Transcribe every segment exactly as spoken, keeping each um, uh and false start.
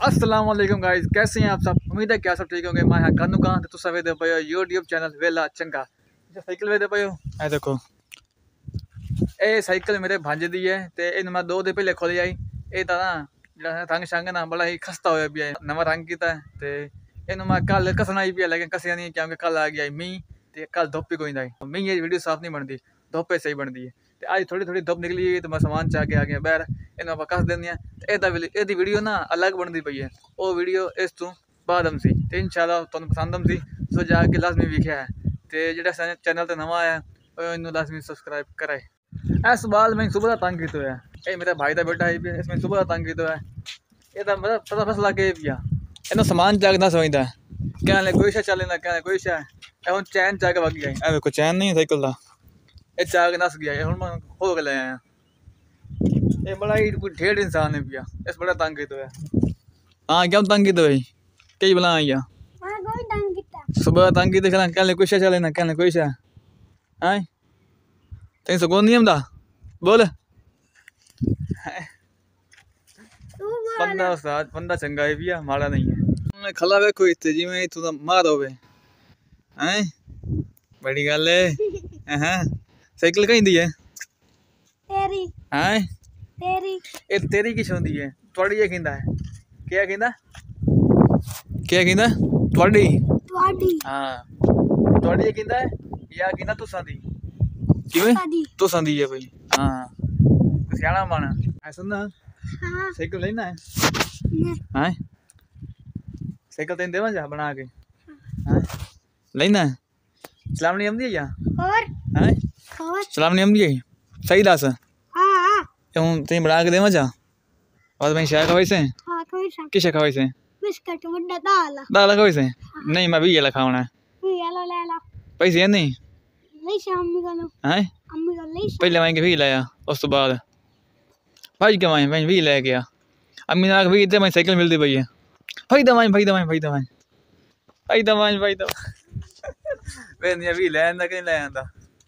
अस्सलाम वालेकुम गाइस, कैसे हैं आप सब। उम्मीद है क्या सब ठीक होंगे। मैं कानू का तो तुम वेदे पे यूट्यूब चैनल वेला चंगा जो साइकिल वेदे पे ए देखो ए साइकिल मेरे भांजे दी है ते इन मैं दो दिन पहले खोली आई। ए ता ना जेड़ा रंग शंग ना बड़ा ही खस्ता होया पिया नवा रंग कीता है ते इन मैं कल कसना ही पिया लेकिन कसिया नहीं क्योंकि कल आ गया मी ते कल धुप कोई नहीं मी ये वीडियो साफ नहीं बनती धुप सही बनती है। ते आज थोड़ी थोड़ी धुप निकली है तो मैं सामान चा के आ गया बहर इन आप कस देंगे एदी वीडियो ना अलग बनती पई है। वो वीडियो इस तू बाद हम सी ते इंशाल्लाह तुहानू पसंद हम सी सो जाके लाजमी वेख्या है ते जेड़ा चैनल ते नवा आया इन्हों लाजमी सब्सक्राइब कराए। इस बाल मैं सुबह का तंग किया है। मेरा भाई का बेटा है इसमें सुबह का तंग किया है। ये तो मतलब पता फसला के पिया इन्हों सामान चाक ना समझता है क्या कोई शा चले ना क्या कोई शा हम चैन चाक वग गया है कोई चैन नहीं साइकिल का ये चाक नस गया हूँ मैं खो के ले आया। ये बड़ा ही कोई ढेर इंसान है पिया इस बड़ा तंग किया है। हाँ क्यों तंग किया भाई कई बला आई सुबह तंग की देखना क्या कोई शा चले ना क्या कोई शा है तेन सुकून नहीं आता बोल बंदा उस्ताद बंदा चंगा है पिया माड़ा नहीं है। खला वेखो इतने जिमें इतों का मार हो हैं बड़ी गल है। हाँ साइकिल कहीं दी है तेरी हैं तेरी ए तेरी किस होंदी है थोड़ी ये कहंदा है क्या कहंदा क्या कहंदा थोड़ी थोड़ी हां थोड़ी ये कहंदा है या कहंदा तुसा दी किवें तुसा दी है भाई। हां सियाना बन ऐसा ना हां साइकिल लेना है हैं साइकिल तेन देवा जा बना के हैं लेना है सलाम नहीं आंदी है या और हैं और सलाम नहीं आंदी है सही दस हां हूं तेन बना के देवा जा और मैं शायद खवाई से हां खवाई से किसे खवाई से बिस्किट वड्डा दाल दाल खवाई से नहीं मैं भी ये लिखावना है ये ला ले ला पैसे नहीं ले शाम में गलो हैं अम्मी को ले पहले मैं के भी लाया उस तो बाद भाई के मैं मैं भी ले गया अम्मी ने भी इतने मैं साइकिल मिलती पई है भाई दवाई भाई दवाई भाई दवाई भाई दवाई भाई दवाई वे नहीं भी ले आंदा कहीं ले आंदा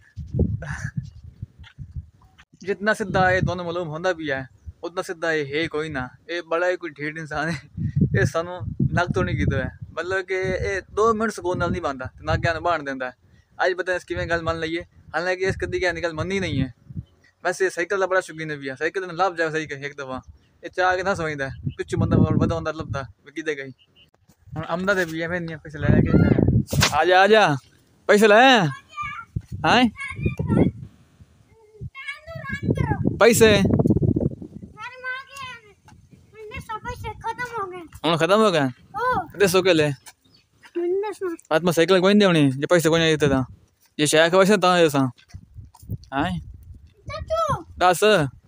जितना सीधा है दोनों मालूम होंदा भी है उतना सीधा ये है कोई ना ये बड़ा ही कोई ढेर इंसान है। ये सानू नक तो नहीं कीता है मतलब कि ये दो मिनट सुकून नाल नहीं बनता ना क्या बांध देंदा है। आज पता है इस किवें गल मान लईए हालांकि इस कदी क्या निकल मननी नहीं है। वैसे साइकिल का बड़ा शौकीन है भैया साइकिल ने लाभ जाए सही कही एक दफा ये चाह के ना समझदा है कुछ बंदा बंदा बंदा लभदा किदे गई हम आमदा दे भैया मैं पैसे ले के आ जा आ जा पैसे ले हैं पैसे हम खत्म हो गए दसो के ले आज मैं साइकिल कोई नहीं देनी जो पैसे कोई नहीं देता ये शायद के वैसे ता ऐसा हैं दस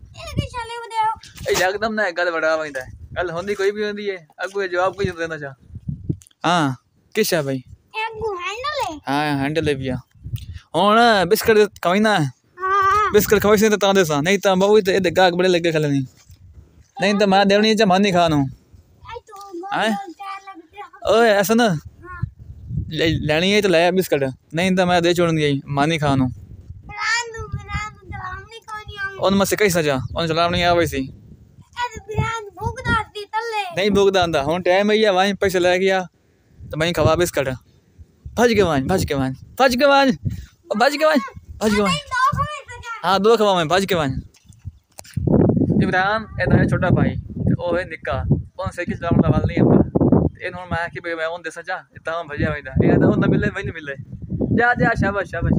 एकदम ना गल बड़ा बनता है गल होंदी कोई भी होंदी है अगू जवाब कोई देना चाह। हाँ किस है भाई हाँ हैंडल है भैया हुन बिस्किट खवाई ना बिस्किट खवाई से ता देसा नहीं तो बहुत ए गाहक बड़े लगे खले नहीं नहीं तो मैं देवनी च मानी खानो हैं ओए ऐसा ना लेनी है तो ले बिस्किट नहीं तो मैं दे छोड़ दी मानी खानो उन मसे कैसा जा उन सलाम नहीं आवे सी नहीं भूखदा आंदा हुन टाइम है वहीं पैसे ले गया तो मैं खवा बिस्किट भज के वांज भज के वांज भज के वांज भज के वांज भज के वांज हाँ दो खवा मैं भज के वांज। इमरान ए तो छोटा भाई ओ है निक्का कौन साइकिल चलाने वाला नहीं है इन हुन मैं कि भाई मैं उन दसा जा इतना भजा होइदा ए तो ना मिले वही मिले जा जा शाबाश शाबाश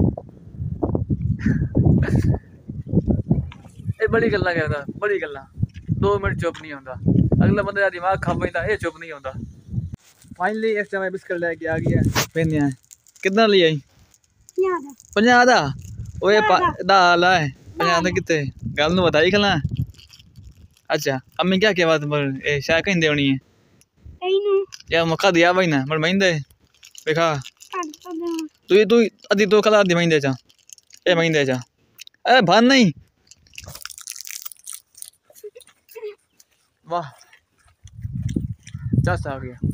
ये बड़ी गल्ला कहता बड़ी गल्ला दो मिनट चुप नहीं होता अगला बंदे का दिमाग खा पैंदा ये चुप नहीं होता। फाइनली इस समय बिस्किट लेके आ गया पेनिया कितना ले आई पंजा दा ओए दाल है पंजा दा कितने गल नु बताई खला। अच्छा अम्मी क्या क्या बात बोल ए शायद कहीं देवनी है या मौका दिया भाई ना मर महींदे देखा तू तू अदी तो कला दी महींदे चा ए महींदे चा ए भान नहीं वाह दस आ गया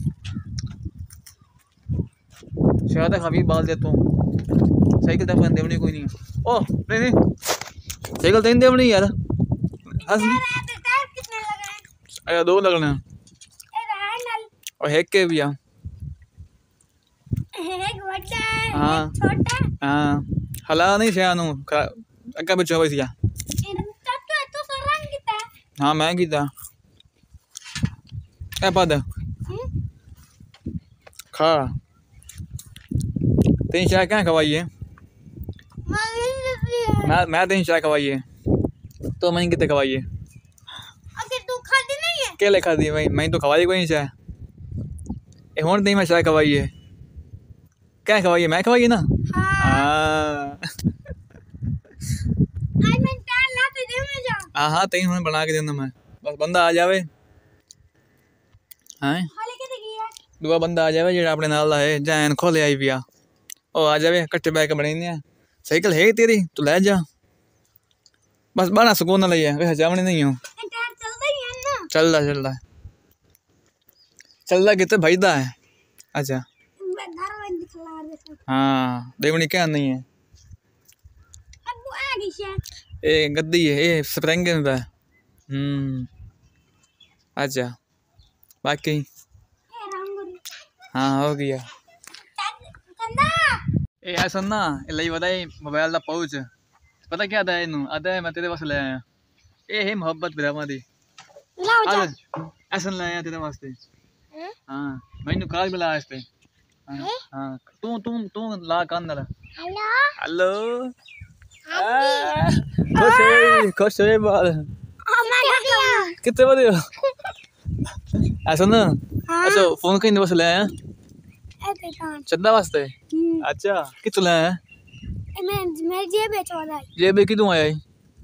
शायद हबीब बाल दे तू साइकिल तक देवनी कोई नहीं है ओ नहीं नहीं साइकिल तीन देवनी यार हंस अरे दो लगना और हेक के भी आ एक बड़ा है, हाँ एक छोटा है। हाँ हला नहीं से आनू अक्का बच्चों वैसी आ इनका तो तो सरंग किता है। हाँ मैं कीता ए पद हम्म? खा तीन चाय क्या खवाई है मैं मैं मैं तीन चाय खवाई है तो मैं कितने खवाई है अगर तू खाती नहीं है। क्या लिखा दी भाई मैं तो खवाई कोई नहीं चाय ए हुन दी मैं चाय खवाई है क्या खवाई है मैं खवाई है ना हाँ हाँ आज मैं चाय लाते दे मैं जा हाँ हाँ तीन हुन बना के देना मैं बस बंदा आ जावे हाँ खाली के देखी है। दूआ बंदा आ जावे जेड़ा अपने नाल है जैन खोले आई पिया ओ आ जावे कट्टे बैग बने साइकिल है तेरी तू ले जा बस बड़ा सुकून ले वैसे जावनी नहीं हो टायर चलता ही है ना। चल रहा चल रहा चल रहा कितने भाईदा है अच्छा मैं घर में दिखला दे सब। हाँ देवनी क्या नहीं है अब वो आ गई है। ए गद्दी है ए स्प्रिंग में बा हम्म अच्छा बाकी ए रामगुरी हाँ हो गया कंदा ए ऐसा ना ले बताई मोबाइल दा पाउच पता क्या था इनू आता है मैं तेरे वास्ते ले आया ए है मोहब्बत बिरामा दी लाओ जा। आज ऐसा ले आया तेरे वास्ते हैं? हाँ मैंने काल मिला इस पे हाँ हाँ तू तू तू ला कान ना हेलो हेलो खुश है खुश है बाल ओ माय गॉड कितने बजे हो ऐसा ना हाँ अच्छा फोन कहीं वास्ते ले आया ऐसे कान चंदा वास्ते हम्म अच्छा कितने ले आया मैं मैं जेब में चला ये बे कितों आया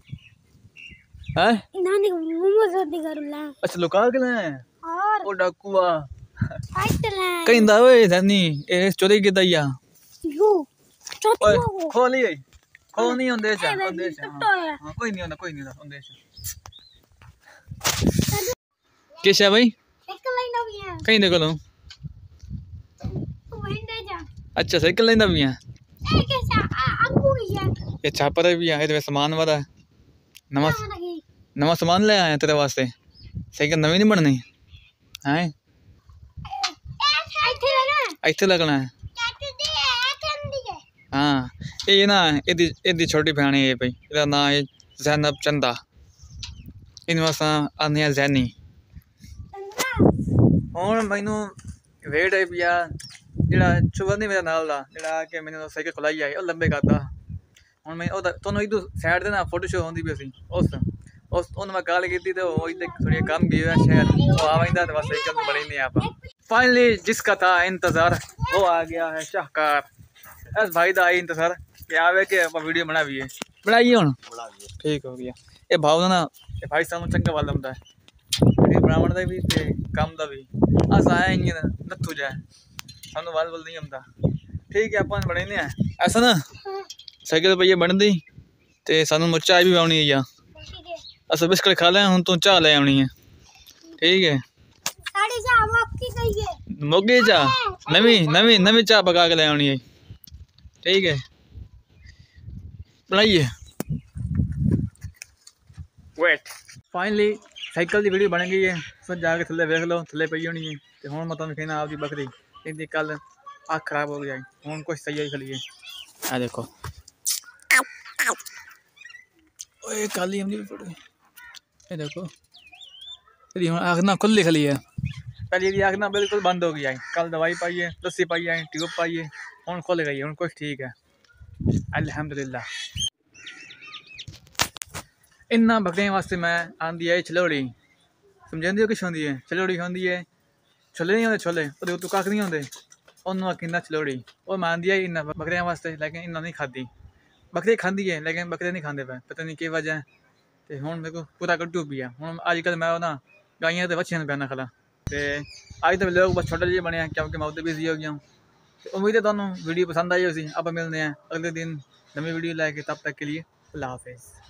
है नानी को मोमो रोटी करूला अच्छा लोकाल के ले आया और ओ डाकुआ फाइट ला कहीं दावे धनी ए चोरी की दैया यू चोटी ओए वो खोली आई खोल नहीं होंदे चा होंदे चा तो है हां कोई नहीं होंदा कोई नहीं होंदा होंदे चा किस है भाई एक लाइन हो गया कहीं देखो लो तू वहीं दे जा अच्छा साइकिल लेंदा भी है ए कैसा अंकु गया ये छापर भी है ये सामान वाला नवा लगी नवा सामान ले आया तेरे वास्ते साइकिल नवी नहीं बननी हैं ए थे ना ਇੱਥੇ ਲੱਗਣਾ ਹੈ चाचू दी है ठंडी है ਹਾਂ ਇਹ ਨਾ ਇਹਦੀ ਇਹਦੀ ਛੋਟੀ ਭੈਣ ਹੈ ਭਾਈ ਇਹਦਾ ਨਾਮ ਹੈ ਜ਼ੈਨਬ ਚੰਦਾ ਇਹਨੂੰ ਅਸਾਂ ਆਨੇ ਆ ਜ਼ੈਨੀ ਹੁਣ ਮੈਨੂੰ ਵੇਟ ਹੈ ਪਿਆ ਜਿਹੜਾ ਚੁਬਰ ਨਹੀਂ ਮੇਰੇ ਨਾਲ ਦਾ ਜਿਹੜਾ ਕਿ ਮੈਨੂੰ ਸਾਈਕਲ ਖੁਲਾਈ ਆਈ ਉਹ ਲੰਬੇ ਕਰਦਾ ਹੁਣ ਮੈਂ ਉਹ ਤੁਹਾਨੂੰ ਇਦੋਂ ਸਾਈਡ ਤੇ ਨਾ ਫੋਟੋ ਸ਼ੋ ਹੁੰਦੀ ਵੀ ਸੀ ਉਸ ਉਸ ਉਹਨੂੰ ਮੈਂ ਕਾਲ ਕੀਤੀ ਤੇ ਉਹ ਇੱਥੇ ਥੋੜੀ ਕੰਮ ਗਈ ਹੋਇਆ ਸ਼ਾਇਦ ਉਹ ਆਵਾਂਦਾ ਤੇ ਬਸ ਸਾਈਕਲ ਬਣੀ ਨਹੀਂ ਆਪਾਂ फाइनली जिसका था इंतजार वो आ गया है शाहकार बस भाई दा आई इंतजार कि आवे के आप वीडियो बना भी है बनाइए हुन ठीक हो गया ये भाव ना ये भाई सानू चंगा वाला हुंदा है वीडियो बनावन दा भी ते काम दा भी अस आए इंगे नथू जाए सानू वाल वाल नहीं हुंदा ठीक है अपन बनेने हैं ऐसा ना साइकिल पे ये बनदी ते सानू चाय भी आउनी है ठीक है अस बिस्किट खा ले हुन तू चाह ले आउनी है ठीक है साड़ी से हम आपकी गई है मोगे चा नवी नवी नवी चाह पका के ले आनी है ठीक है बनाइए वेट फाइनली साइकिल की वीडियो बन गई है फिर जाके थले वेख लो थले पई होनी है तो हुण मैं तुहानू कहना आपकी बकरी इनकी कल आँख खराब हो गई हुण कुछ सही ही खली है आ देखो ओए काली हमदी भी पड़ गई ये देखो तेरी हुण आँख ना खुली खली है पहले ये आँख ना बिल्कुल बंद हो गई है कल दवाई पाई है लस्सी पाई है ट्यूब पाई है हुण खुल गई है हुण कुछ ठीक है अल्हम्दुलिल्लाह इन्ना बकरियां वास्ते मैं आंदी है छलोड़ी समझाती हो किश होंदी है छलोड़ी होंदी है छोले नहीं होंदे छोले ओहदे उत्तों कक्ख नहीं होंदे ओनू आखिंदा छलोड़ी वो मैं आंदी है इन्ना बकरियां वास्ते लेकिन इन्ना नहीं खाती बकरी खांदी है लेकिन बकरे नहीं खाते पे पता नहीं की वजह है तो हुण मेरे को पूरा कट्टू भी है हुण अजकल मैं ना गाइयां ते बच्चियां पैना खला ते अज तो लोग बस छोटा जी बने हैं क्योंकि मैं उधर बिजी हो गया हूँ तो उम्मीद है तुहानू वीडियो पसंद आई होगी आप मिलते हैं अगले दिन नवी वीडियो लैके तब तक के लिए अल्लाह हाफिज़।